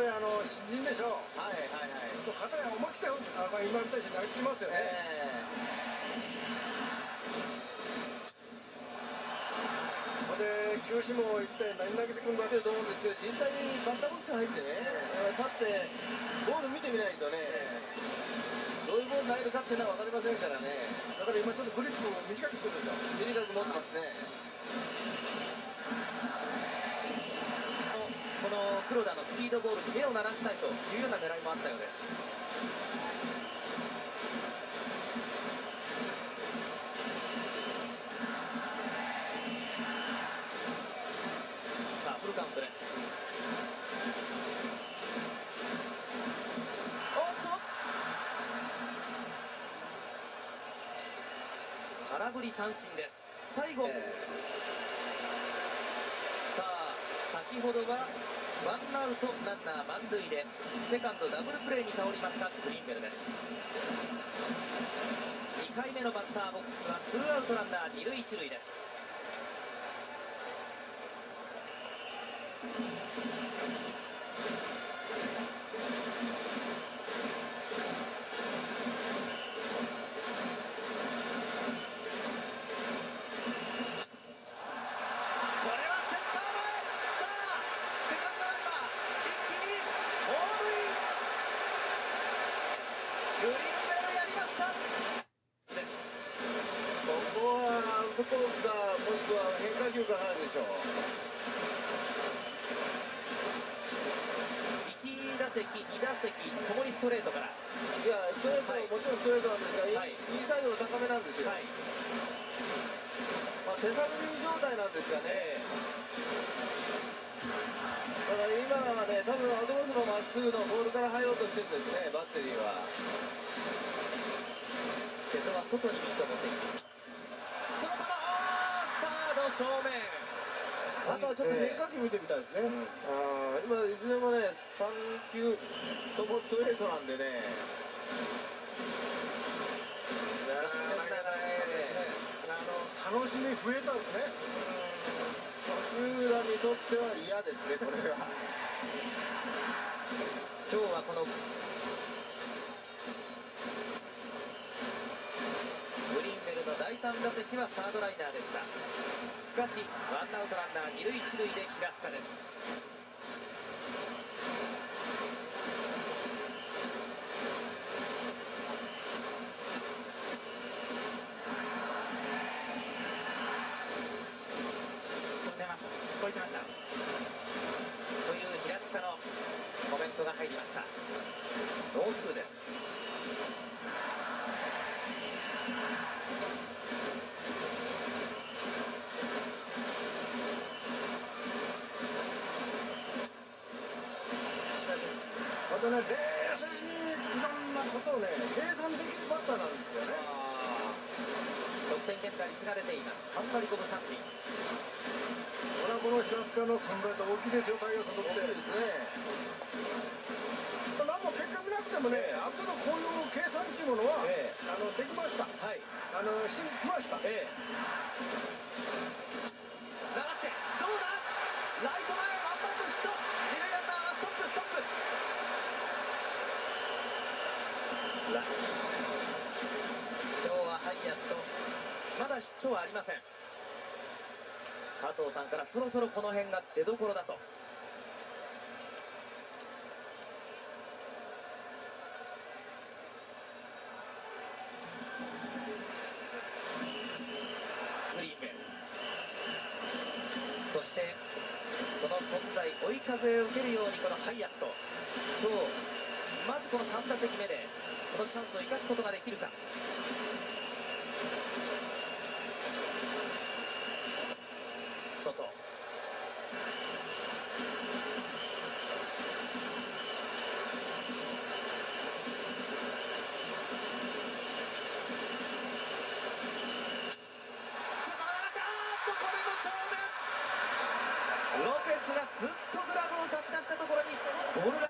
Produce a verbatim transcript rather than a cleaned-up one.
あの新人でしょ。 はいはいはい。 と肩が思い切ってあ、まあ、今みたいに投げてますよね。 えー、で球種も一体何投げてくるんだー、と思うんですけど、実際にバッターボックスに入ってね、立ってボール見てみないとね、どういうボール投げるかっていうのは分かりませんからね。 だから今ちょっとグリップを短くしてるんですよ。 短く持ってますね。 この黒田のスピードボールに目を鳴らしたいというような狙いもあったようです。さあフルカウントです。おっと空振り三振です。最後、えー、さあ先ほどはワンアウトランナー満塁でセカンドダブルプレーに倒れましたグリーンベルです。にかいめのバッターボックスはツーアウトランナー二塁一塁です。 ここはアウトコースか、もしくは変化球かなんでしょう。 いち打席、に打席ともにストレートから。 いや、ストレート、はい、もちろんストレートなんですが、はい、インサイドの高めなんですよ。はい、まあ、手探り状態なんですがね。だから今はね、多分アウトコースのまっすぐのボールから入ろうとしてるんですね、バッテリーは。 瀬戸は外にミットを持っています。その球、サード正面。 あとはちょっと変化球見てみたいですね。うん、あ今いずれもね、さん球ともストレートなんでね。 あの楽しみ増えたんですね。 松浦にとっては嫌ですね、これは。 今日はこのグリーンベルのだいさん打席はサードライナーでした。しかしワンアウトランナー二塁一塁で平塚です。越えてました越えてましたという平塚のコメントが入りました。ノーツーです。 またね、冷静にいろんなことをね、計算できるバッターなんですよね。 得点圏打率が出ています。さん割ごぶさん厘。 これはこの平塚の存在って大きいですよ、太陽さんとって。大きいですね。何も結果見なくてもね、えー、あとのこういう計算っていうものは、えー、あのできました。はい。あのしてきました。えー、 流してどうだ。ライト前ワンバウンドヒット。二塁ランナーがストップストップ。ラ今日はハイアットまだヒットはありません。加藤さんからそろそろこの辺が出どころだと。グリーンベル、そしてその存在追い風を受けるようにこのハイアット、今日まずこのさん打席目でこのチャンスを生かすことができるか。外ロペスがすっとグラブを差し出したところにボールが